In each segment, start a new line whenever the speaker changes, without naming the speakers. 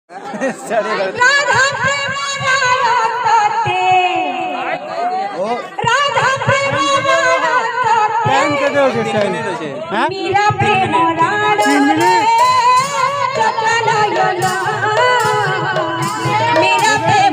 राधा प्रेम मीरा प्रेम मीरा प्रेम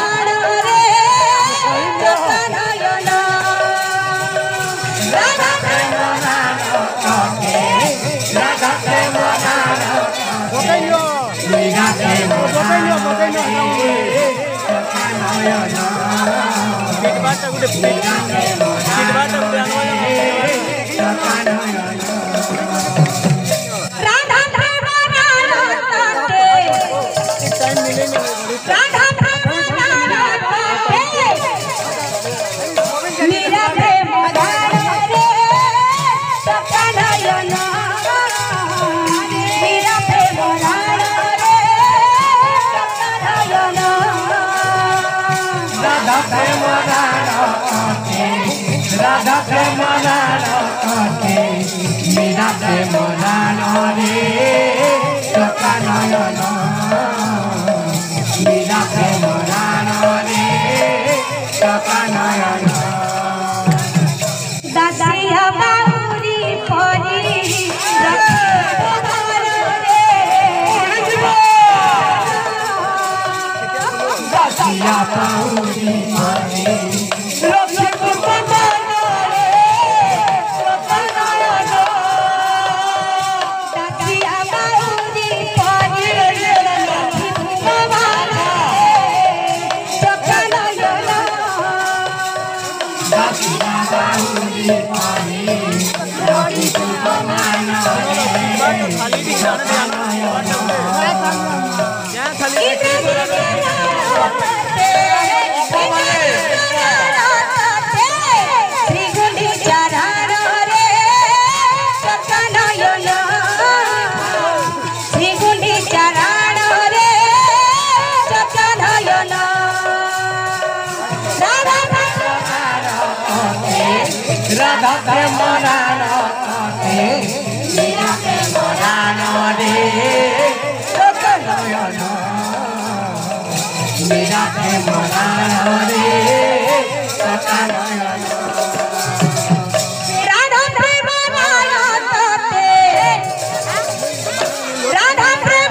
राधा प्रेम मीरा प्रेम रे सकानयन मीरा प्रेम रे सकानयन दासिया बाहुरी परी दासिया बाहुरी परी राधा प्रेम मीरा प्रेम रे सकानयन मीरा प्रेम रे सकानयन राधा प्रेम राधा प्रेम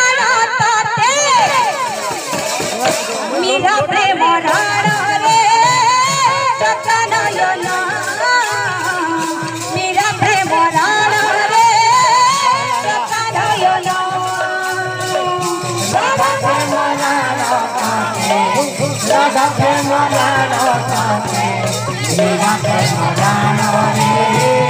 मीरा प्रेम रे सकानयन राधा प्रेम मीरा प्रेम रे